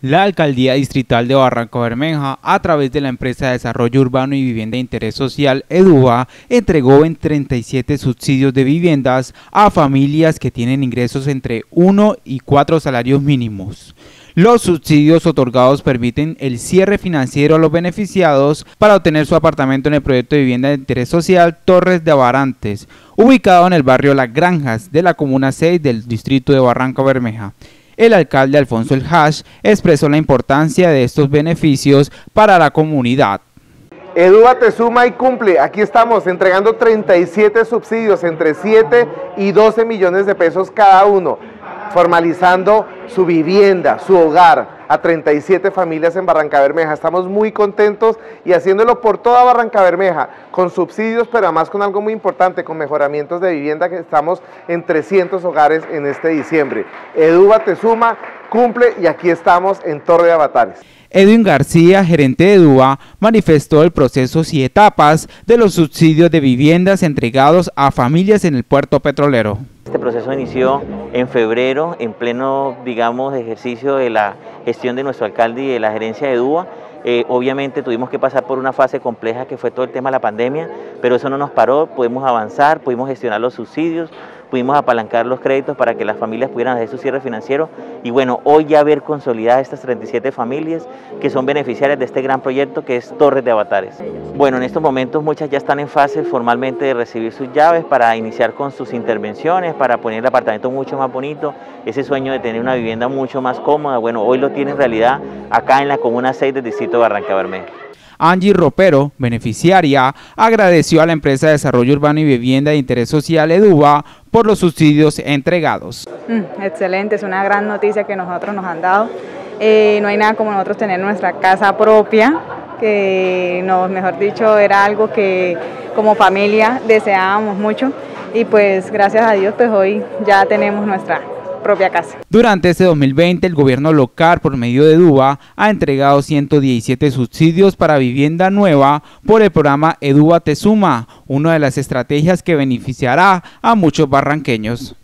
La Alcaldía Distrital de Barrancabermeja, a través de la empresa de Desarrollo Urbano y Vivienda de Interés Social, EDUVA, entregó en 37 subsidios de viviendas a familias que tienen ingresos entre 1 y 4 salarios mínimos. Los subsidios otorgados permiten el cierre financiero a los beneficiados para obtener su apartamento en el proyecto de vivienda de interés social Torres de Abarantes, ubicado en el barrio Las Granjas de la Comuna 6 del distrito de Barrancabermeja. El alcalde Alfonso El Hash expresó la importancia de estos beneficios para la comunidad. EDUVA te suma y cumple. Aquí estamos entregando 37 subsidios entre 7 y 12 millones de pesos cada uno, formalizando su vivienda, su hogar, a 37 familias en Barrancabermeja. Estamos muy contentos y haciéndolo por toda Barrancabermeja, con subsidios, pero además con algo muy importante, con mejoramientos de vivienda, que estamos en 300 hogares en este diciembre. EDUVA te suma, cumple, y aquí estamos en Torre de Avatares. Edwin García, gerente de EDUVA, manifestó el proceso y etapas de los subsidios de viviendas entregados a familias en el puerto petrolero. Este proceso inició en febrero, en pleno, digamos, ejercicio de la gestión de nuestro alcalde y de la gerencia de EDUVA. Obviamente tuvimos que pasar por una fase compleja que fue todo el tema de la pandemia, pero eso no nos paró, pudimos avanzar, pudimos gestionar los subsidios, pudimos apalancar los créditos para que las familias pudieran hacer su cierre financiero y bueno, hoy ya ver consolidadas estas 37 familias que son beneficiarias de este gran proyecto que es Torres de Avatares. Bueno, en estos momentos muchas ya están en fase formalmente de recibir sus llaves para iniciar con sus intervenciones, para poner el apartamento mucho más bonito, ese sueño de tener una vivienda mucho más cómoda, bueno, hoy lo tiene en realidad acá en la Comuna 6 del distrito de Barrancabermeja. Angie Ropero, beneficiaria, agradeció a la empresa de Desarrollo Urbano y Vivienda de Interés Social EDUVA por los subsidios entregados. Excelente, es una gran noticia que nosotros nos han dado. No hay nada como nosotros tener nuestra casa propia, que mejor dicho, era algo que como familia deseábamos mucho y pues gracias a Dios pues hoy ya tenemos nuestra propia casa. Durante este 2020, el gobierno local, por medio de EDUVA, ha entregado 117 subsidios para vivienda nueva por el programa EDUVA Te Suma, una de las estrategias que beneficiará a muchos barranqueños.